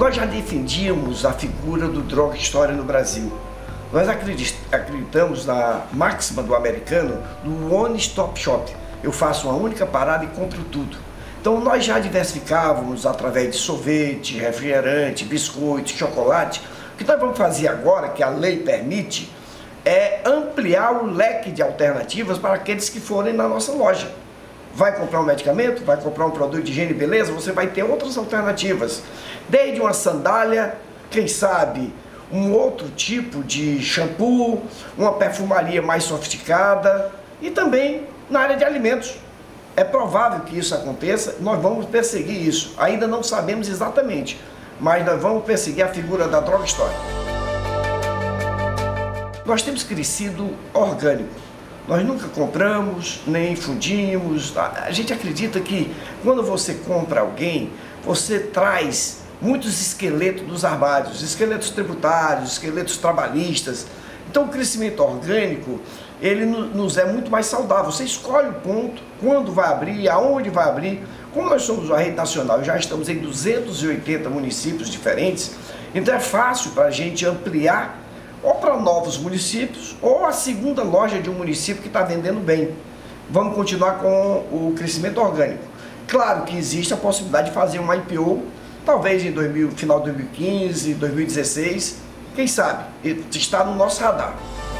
Nós já defendíamos a figura do drugstore no Brasil. Nós acreditamos na máxima do americano do One Stop Shop. Eu faço uma única parada e compro tudo. Então nós já diversificávamos através de sorvete, refrigerante, biscoito, chocolate. O que nós vamos fazer agora, que a lei permite, é ampliar o leque de alternativas para aqueles que forem na nossa loja. Vai comprar um medicamento, vai comprar um produto de higiene e beleza, você vai ter outras alternativas. Desde uma sandália, quem sabe um outro tipo de shampoo, uma perfumaria mais sofisticada e também na área de alimentos. É provável que isso aconteça, nós vamos perseguir isso. Ainda não sabemos exatamente, mas nós vamos perseguir a figura da drugstore. Nós temos crescido orgânico. Nós nunca compramos, nem fundimos. A gente acredita que quando você compra alguém, você traz muitos esqueletos dos armários, esqueletos tributários, esqueletos trabalhistas. Então o crescimento orgânico, ele nos é muito mais saudável. Você escolhe o ponto, quando vai abrir, aonde vai abrir. Como nós somos uma rede nacional, já estamos em 280 municípios diferentes, então é fácil para a gente ampliar ou para novos municípios, ou a segunda loja de um município que está vendendo bem. Vamos continuar com o crescimento orgânico. Claro que existe a possibilidade de fazer um IPO, talvez em final de 2015, 2016, quem sabe, está no nosso radar.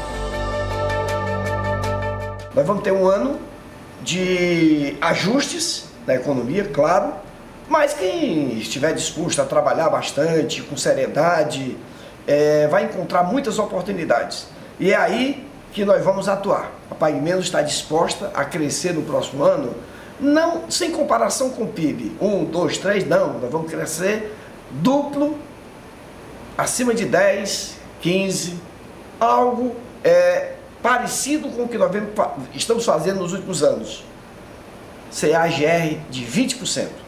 Nós vamos ter um ano de ajustes na economia, claro, mas quem estiver disposto a trabalhar bastante, com seriedade, vai encontrar muitas oportunidades. E é aí que nós vamos atuar. A Pague Menos está disposta a crescer no próximo ano, não sem comparação com o PIB. 1, 2, 3, não. Nós vamos crescer duplo, acima de 10, 15, algo parecido com o que nós estamos fazendo nos últimos anos. CAGR de 20%.